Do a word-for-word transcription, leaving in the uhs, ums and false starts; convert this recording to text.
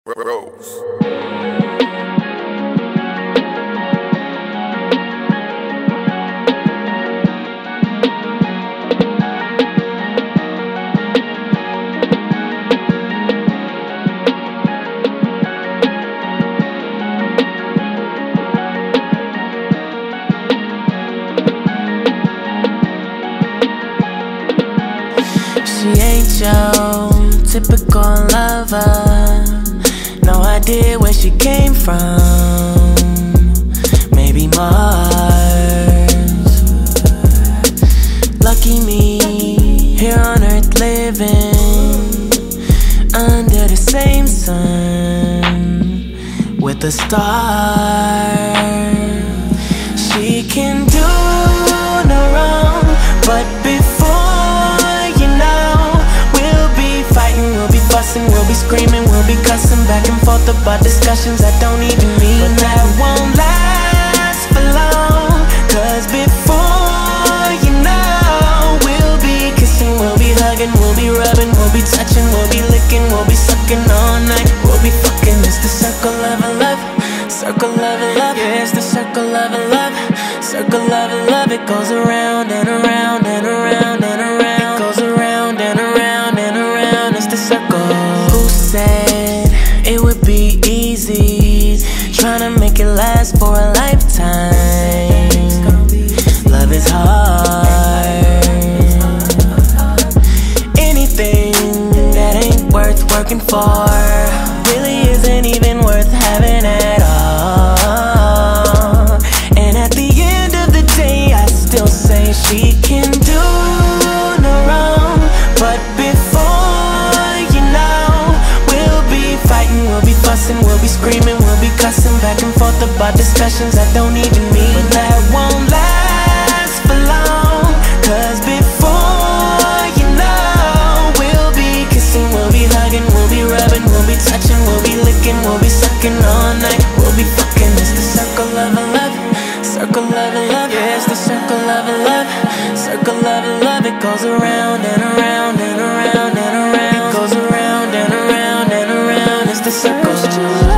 Rose. She ain't your typical lover. No idea where she came from. Maybe Mars. Lucky me, here on Earth living under the same sun with the stars. She can do no wrong, but before you know, we'll be fighting, we'll be fussing, we'll be screaming, we'll be cussing back and forth about discussions that don't even mean. But that won't last for long, cause before you know, we'll be kissing, we'll be hugging, we'll be rubbing, we'll be touching, we'll be licking, we'll be sucking all night, we'll be fucking. It's the circle of a love, circle of a love, yeah, it's the circle of a love, circle of a love. It goes around and around and around and around, it goes around and around and around. It's the circle. Who said it would be easy, trying to make it last for a lifetime? Love is hard. Anything that ain't worth working for really isn't even worth having at all. And at the end of the day, I still say she can do no wrong. But before you know, we'll be fighting, we'll be fussing, we'll be screaming, we'll be cussing back and forth about discussions that don't even mean. But that won't last for long, cause before you know, we'll be kissing, we'll be hugging, we'll be rubbing, we'll be touching, we'll be licking, we'll be sucking all night, we'll be fucking. It's the circle of a love, circle of a love, yeah, it's the circle of a love, circle of a love. It goes around and around and around and around, it goes around and around and around. It's the circle.